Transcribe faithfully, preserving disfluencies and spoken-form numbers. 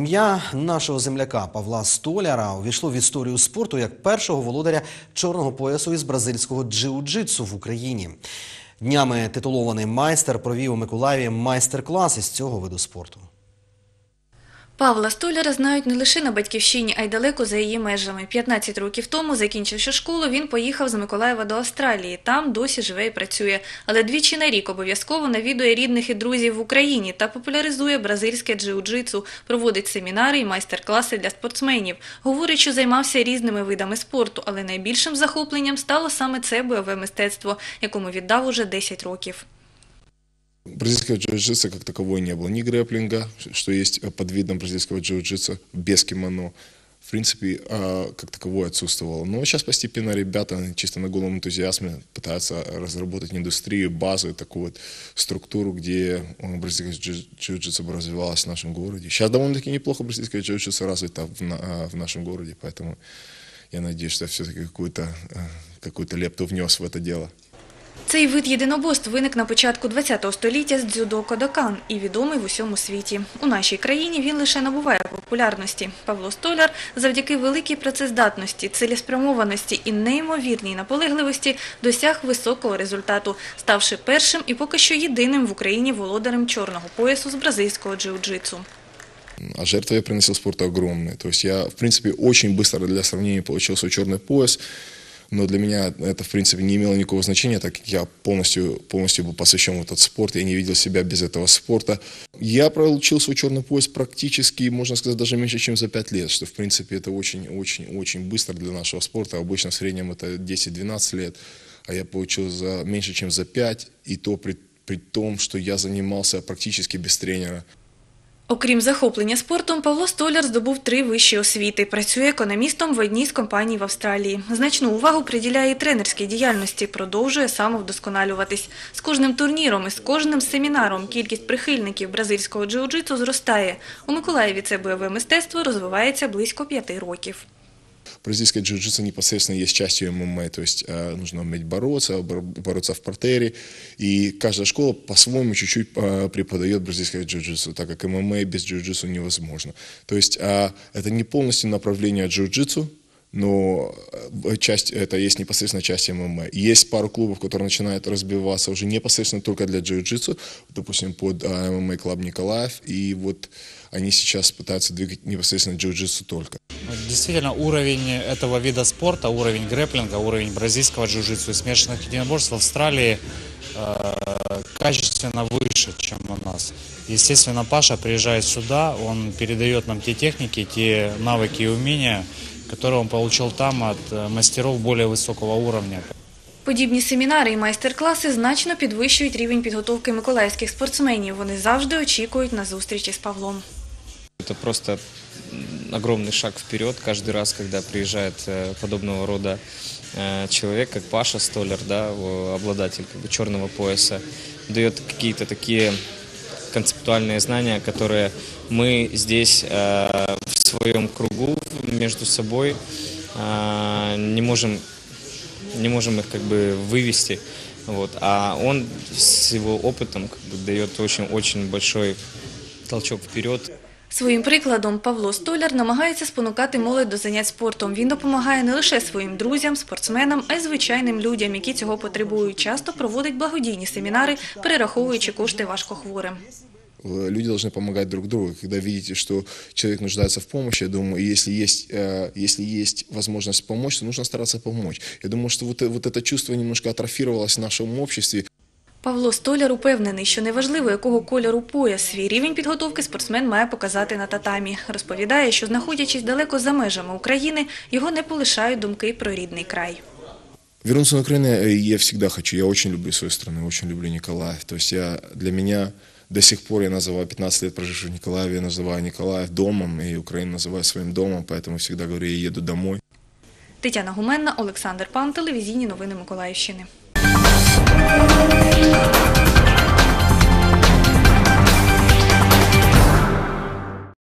Ім'я нашого земляка Павла Столяра увійшло в історію спорту як першого володаря чорного поясу із бразильського джиу-джитсу в Україні. Днями титулований майстер провів у Миколаєві майстер-клас із цього виду спорту. Павла Столяра знають не лише на батьківщині, а й далеко за її межами. п'ятнадцять років тому, закінчивши школу, він поїхав з Миколаєва до Австралії. Там досі живе і працює. Але двічі на рік обов'язково навідує рідних і друзів в Україні та популяризує бразильське джиу-джитсу, проводить семінари і майстер-класи для спортсменів. Говорить, що займався різними видами спорту, але найбільшим захопленням стало саме це бойове мистецтво, якому віддав уже десять років. Бразильского джиу-джитсу как таковой не было, ни грэпплинга, что есть под видом бразильского джиу-джитсу, без кимоно, в принципе, как таковое отсутствовало. Но сейчас постепенно ребята чисто на голом энтузиазме пытаются разработать индустрию, базу, такую вот структуру, где бразильское джиу-джитсу развивалось в нашем городе. Сейчас довольно-таки неплохо бразильское джиу-джитсу развито в нашем городе, поэтому я надеюсь, что все-таки какую-то какую-то лепту внес в это дело. Цей вид єдиноборств виник на початку ХХ століття з дзюдо Кодокан і відомий в усьому світі. У нашій країні він лише набуває популярності. Павло Столяр завдяки великій працездатності, цілеспрямованості і неймовірній наполегливості досяг високого результату, ставши першим і поки що єдиним в Україні володарем чорного поясу з бразильського джиу-джитсу. А жертвы я приносил спорту огромные. То есть я, в принципе, очень быстро для сравнения получил свой черный пояс. Но для меня это, в принципе, не имело никакого значения, так как я полностью, полностью был посвящен в этот спорт, я не видел себя без этого спорта. Я получил свой черный пояс практически, можно сказать, даже меньше, чем за пять лет, что, в принципе, это очень-очень-очень быстро для нашего спорта. Обычно в среднем это десять-двенадцать лет, а я получил за меньше, чем за пять, и то при, при том, что я занимался практически без тренера. Окрім захоплення спортом, Павло Столяр здобув три вищі освіти. Працює економістом в одній з компаній в Австралії. Значну увагу приділяє і тренерській діяльності, продовжує самовдосконалюватись. З кожним турніром і з кожним семінаром кількість прихильників бразильського джиу-джитсу зростає. У Миколаєві це бойове мистецтво розвивається близько п'яти років. Бразильское джиу-джитсу непосредственно есть частью ММА, то есть э, нужно уметь бороться, бороться в партере. И каждая школа по-своему чуть-чуть э, преподает бразильское джиу-джитсу, так как ММА без джиу-джитсу невозможно. То есть э, это не полностью направление джиу-джитсу, но часть, это есть непосредственно часть ММА. Есть пару клубов, которые начинают разбиваться уже непосредственно только для джиу-джитсу, допустим, под ММА Клуб Николаев, и вот они сейчас пытаются двигать непосредственно джиу-джитсу только. Действительно, уровень этого вида спорта, уровень грэпплинга, уровень бразильского джиу-джитсу и смешанных единоборств в Австралии э, качественно выше, чем у нас. Естественно, Паша приезжает сюда, он передает нам те техники, те навыки и умения, которые он получил там от мастеров более высокого уровня. Подібні семінари і майстер-класи значно підвищують рівень підготовки миколаївських спортсменів. Вони завжди очікують на зустрічі з Павлом. Это просто огромный шаг вперед каждый раз, когда приезжает подобного рода человек, как Паша Столяр, да, обладатель как бы черного пояса, дает какие-то такие концептуальные знания, которые мы здесь в своем кругу между собой не можем, не можем их как бы вывести. Вот. А он с его опытом как бы дает очень-очень большой толчок вперед. Своїм прикладом Павло Столяр намагається спонукати молодь до занять спортом. Він допомагає не лише своїм друзям, спортсменам, а й звичайним людям, які цього потребують. Часто проводить благодійні семінари, перераховуючи кошти важкохворим. Люди должны помогать друг другу. Когда видите, что человек нуждается в помощи, я думаю, если есть, если есть возможность помочь, то нужно стараться помочь. Я думаю, что вот, вот это чувство немножко атрофировалось в нашем обществе. Павло Столяр упевнений, що неважливо, якого кольору пояс, свій рівень підготовки спортсмен має показати на татамі. Розповідає, що знаходячись далеко за межами України, його не полишають думки про рідний край. Вернуться на Украину я всегда хочу. Я очень люблю свою страну, очень люблю Николаев. То есть я, для меня до сих пор я называю пятнадцать лет проживших в Николаеве, я называю Николаев домом, и Украину называю своим домом, поэтому всегда говорю, я еду домой. Тетяна Гуменна, Олександр Пан, телевізійні новини Миколаївщини.